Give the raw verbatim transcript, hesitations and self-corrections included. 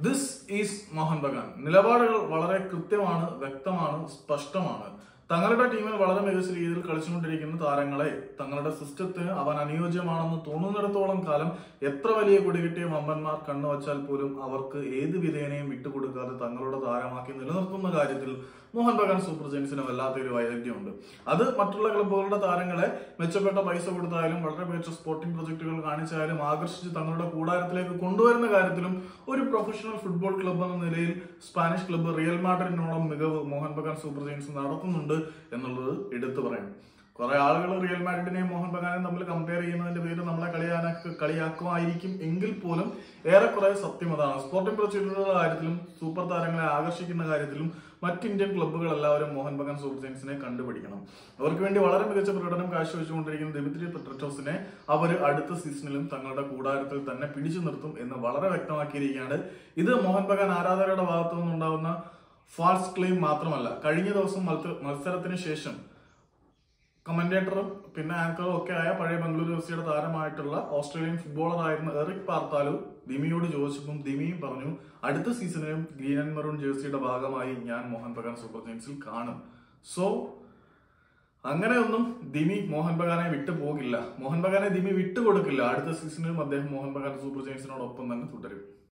This is Mohan Bagan. നിലപാടുകൾ വളരെ കൃത്യമാണ്, വ്യക്തമാണ്, സ്പഷ്ടമാണ്. തങ്ങളുടെ ടീമിൽ വളരെ മികച്ച രീതിയിൽ കളിച്ചുകൊണ്ടിരിക്കുന്ന താരങ്ങളെ തങ്ങളുടെ സിസ്റ്റത്തിന് അവൻ അനുയോജ്യമാണെന്ന് തോന്നുന്നിടത്തോളം കാലം എത്ര വലിയ കുടികിട്ടിയ വമ്പന്മാർ കണ്ണുവച്ചാൽ പോലും അവർക്ക് ഏത് വിധേനയും വിട്ടുകൊടുക്കാതെ തങ്ങളുടെ താരമാക്കി നിലനിർത്തുന്ന കാര്യത്തിൽ മോഹൻ ബഗാൻ സൂപ്പർ ജയൻസിന് വല്ലാത്തൊരു വൈദഗ്ധ്യമുണ്ട്. അത് മറ്റുള്ള ക്ലബ്ബുകളുടെ താരങ്ങളെ മെച്ചപ്പെട്ട പൈസ കൊടുത്തായാലും വളരെ മികച്ച സ്പോർട്ടിംഗ് പ്രൊജക്ടുകൾ കാണിച്ചാലും ആകർഷിച്ച് തങ്ങളുടെ കൂടാരത്തിലേക്ക് കൊണ്ടുവരുന്ന കാര്യത്തിലും ഒരു പ്രൊഫഷണൽ ഫുട്ബോൾ ക്ലബ്ബ് എന്ന നിലയിൽ സ്പാനിഷ് ക്ലബ്ബ് റിയൽ മാഡ്രിഡിനോളം മികവ് മോഹൻ ബഗാൻ സൂപ്പർ ജയൻസ് നടത്തുന്നുണ്ട് എന്നുള്ളത് എടുത്തു പറയണം. കുറെ ആളുകൾ റിയൽ മാഡ്രിഡിനെയും മോഹൻ ബഗാനെയും തമ്മിൽ കമ്പയർ ചെയ്യുന്നതിന്റെ പേര് നമ്മളെ കളിയാനാക്കി കളിയാക്കുമായിരിക്കും എങ്കിൽ പോലും ഏറെക്കുറെ സത്യം അതാണ്. സ്പോർട്ടിംഗ് പ്രൊജക്ടുകളുടെ കാര്യത്തിലും സൂപ്പർ താരങ്ങളെ ആകർഷിക്കുന്ന കാര്യത്തിലും മറ്റ് ഇന്ത്യൻ ക്ലബ്ബുകൾ എല്ലാവരും മോഹൻ ബഗാൻ സൂപ്പർ ജയൻസിനെ കണ്ടുപിടിക്കണം. അവർക്ക് വേണ്ടി വളരെ മികച്ച പ്രകടനം കാഴ്ചവെച്ചുകൊണ്ടിരിക്കുന്ന ദിമിത്രി പെട്രറ്റോസിനെ അവർ അടുത്ത സീസണിലും തങ്ങളുടെ കൂടാരത്തിൽ തന്നെ പിടിച്ചു നിർത്തും എന്ന് വളരെ വ്യക്തമാക്കിയിരിക്കുകയാണ്. ഇത് മോഹൻ ബഗാൻ ആരാധകരുടെ ഭാഗത്തു നിന്നുണ്ടാകുന്ന ഫാൾസ് ക്ലെയിം മാത്രമല്ല. കഴിഞ്ഞ ദിവസം മത്സരത്തിന് ശേഷം കമന്റേറ്ററും പിന്നെ ആങ്കറും ഒക്കെ ആയ പഴയ ബംഗളൂരു എഫ് സിയുടെ താരമായിട്ടുള്ള ഓസ്ട്രേലിയൻ ഫുട്ബോളർ ആയിരുന്ന എറിക് പാർത്താലു ദിമിയോട് ചോദിച്ചപ്പം ദിമിയും പറഞ്ഞു, അടുത്ത സീസണിലും ഗ്രീൻ ആൻഡ് മെറൂൺ ജേഴ്സിയുടെ ഭാഗമായി ഞാൻ മോഹൻ ബഗാൻ സൂപ്പർ ജയൻസിൽ കാണും. സോ അങ്ങനെയൊന്നും ദിമി മോഹൻ ബഗാനെ വിട്ടു പോകില്ല. മോഹൻ ബഗാനെ ദിമി വിട്ടുകൊടുക്കില്ല. അടുത്ത സീസണിലും അദ്ദേഹം മോഹൻ ബഗാൻ സൂപ്പർ ജയൻസിനോടൊപ്പം തന്നെ തുടരും.